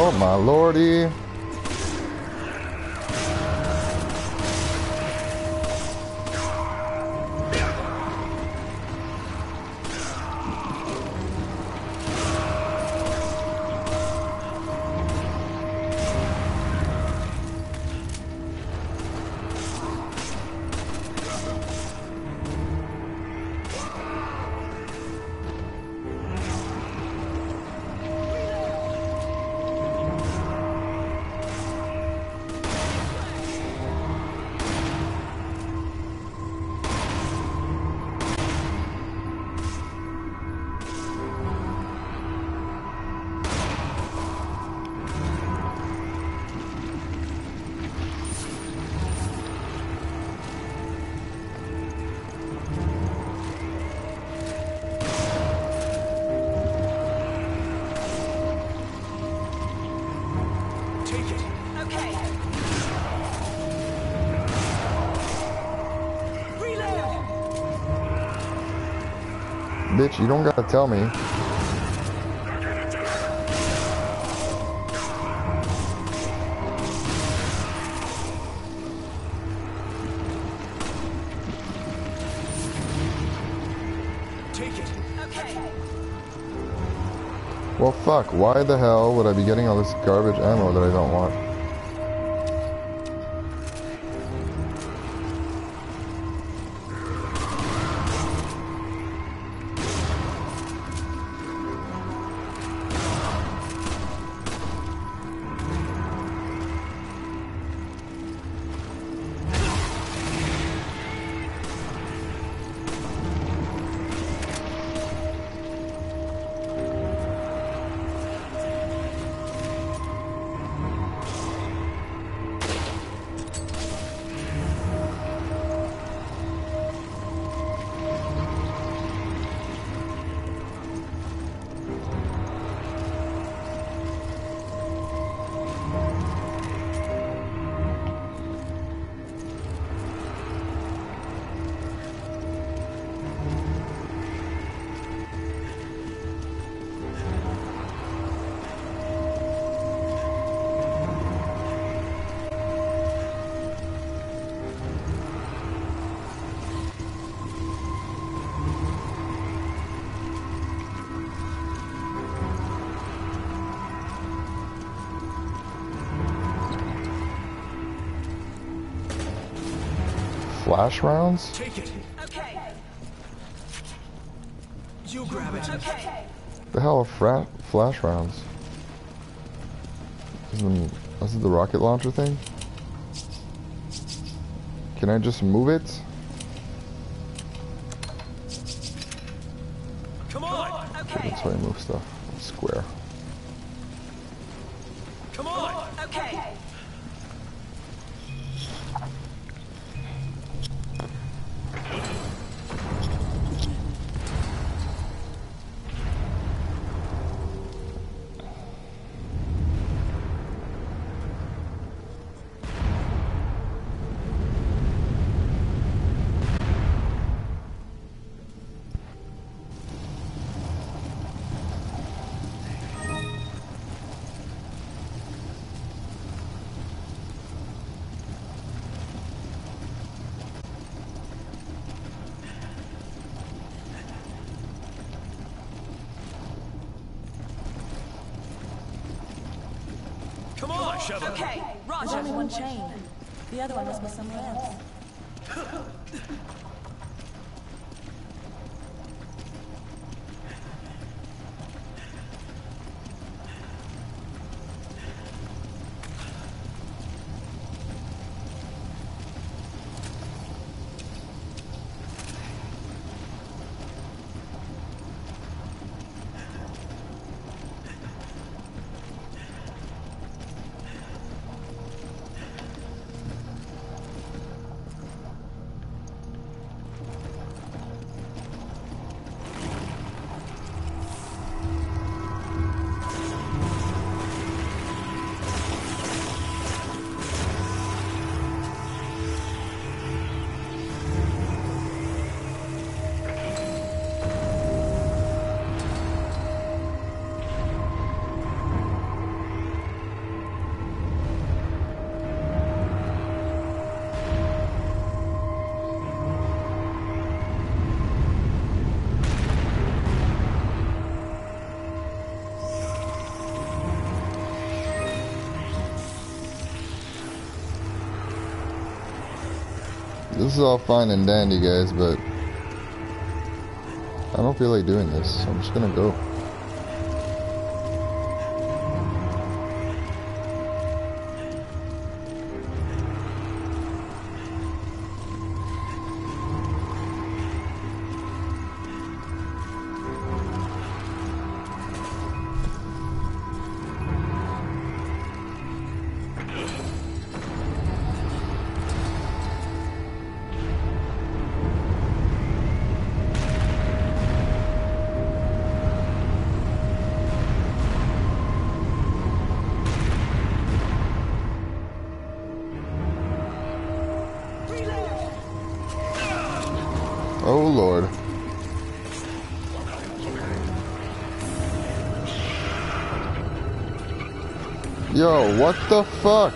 Speaker 1: Oh my lordy. Bitch, you don't gotta tell me.
Speaker 4: Take it.
Speaker 5: Okay.
Speaker 1: Well, fuck. Why the hell would I be getting all this garbage ammo that I don't want? Flash rounds?
Speaker 4: Take it.
Speaker 5: Okay.
Speaker 4: You grab it.
Speaker 5: Okay.
Speaker 1: The hell are fra flash rounds? Isn't, this is the rocket launcher thing? Can I just move it?
Speaker 4: Come on.
Speaker 5: Okay.
Speaker 1: That's how I move stuff. Square.
Speaker 4: Come on.
Speaker 5: Okay.
Speaker 4: Come on, Shovel.
Speaker 5: Okay.
Speaker 3: There's
Speaker 5: Roger.
Speaker 3: only one chain. The other one must be somewhere else.
Speaker 1: This is all fine and dandy, guys, but I don't feel like doing this, so I'm just gonna go. Oh Lord. Yo, what the fuck?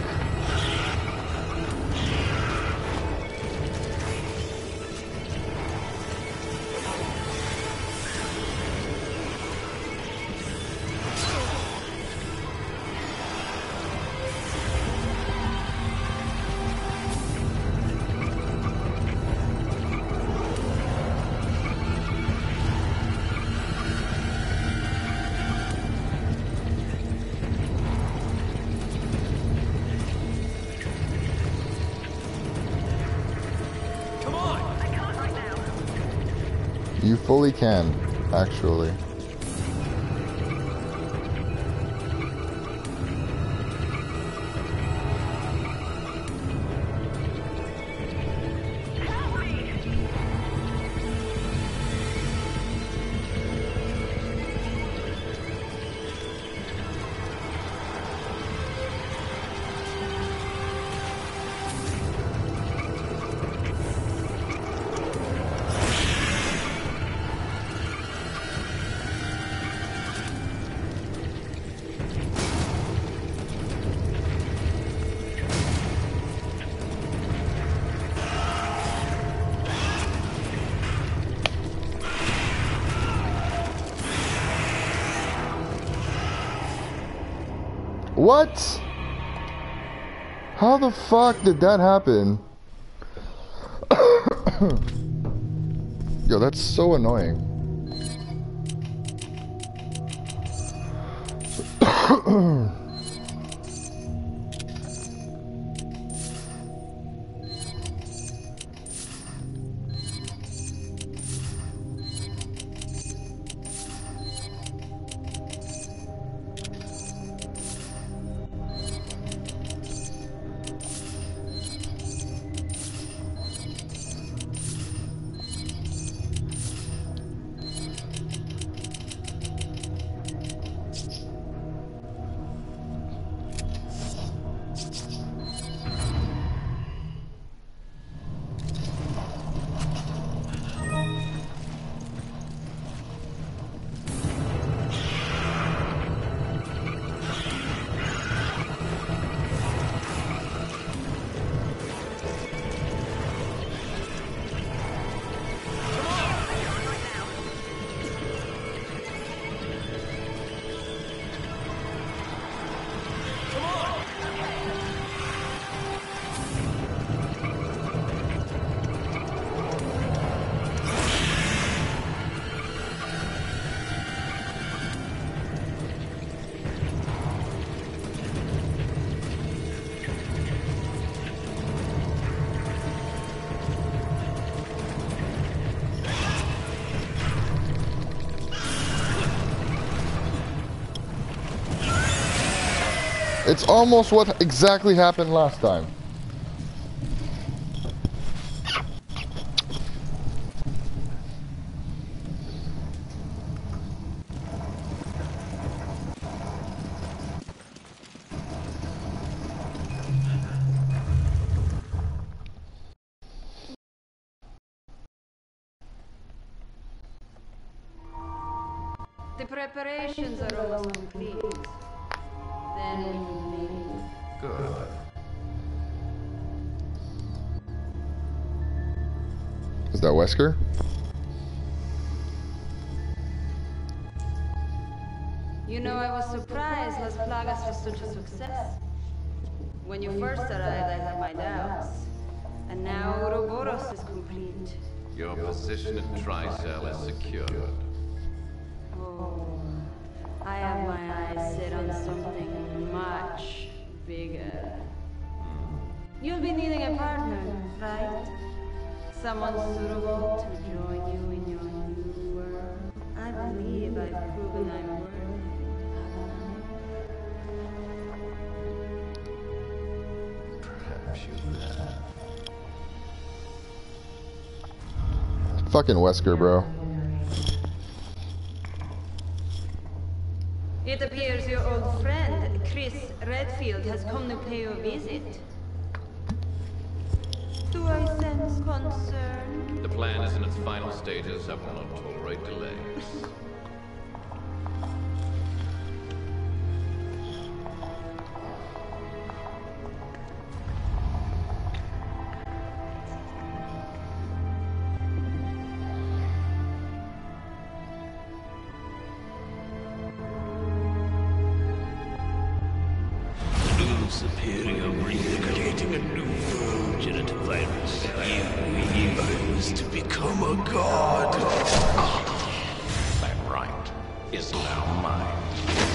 Speaker 1: You fully can, actually. What? How the fuck did that happen? Yo, that's so annoying. It's almost what exactly happened last time.
Speaker 8: The preparations are almost complete. Then we can leave.
Speaker 6: Good.
Speaker 1: Is that Wesker?
Speaker 8: You know, I was surprised Las Plagas was such a success. When you first arrived, I had my doubts. And now Ouroboros is complete.
Speaker 9: Your position at Tricell is secured.
Speaker 8: Oh, I have my eyes set on something much bigger. You'll be needing a partner, right? Someone suitable to join you in your new world. I believe I've proven I'm worthy.
Speaker 9: Perhaps you have.
Speaker 1: Fucking Wesker, bro.
Speaker 8: It appears your old friend, Chris Redfield, has come to pay you a visit. Do I sense concern?
Speaker 9: The plan is in its final stages. I will not tolerate delays.
Speaker 6: Superior recreating a new virgin virus. You was to become a god.
Speaker 9: That right is now mine.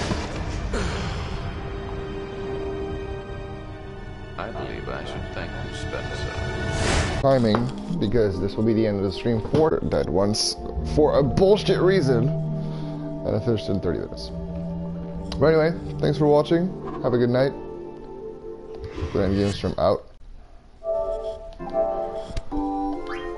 Speaker 9: I believe I should thank you, Spencer.
Speaker 1: Timing, because this will be the end of the stream for Dead Ones for a bullshit reason. And I finished in thirty minutes. But anyway, thanks for watching. Have a good night. Grand Games from out.